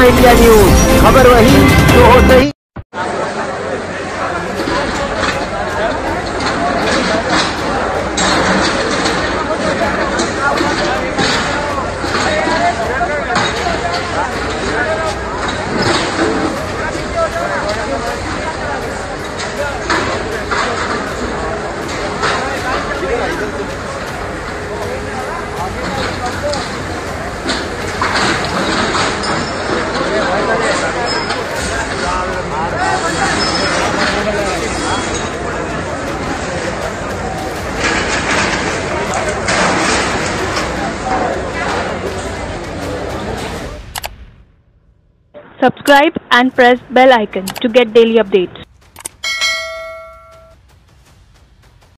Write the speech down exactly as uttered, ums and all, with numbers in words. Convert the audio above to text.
अपना India news, खबर वही जो हो सही। Subscribe and press bell icon to get daily updates.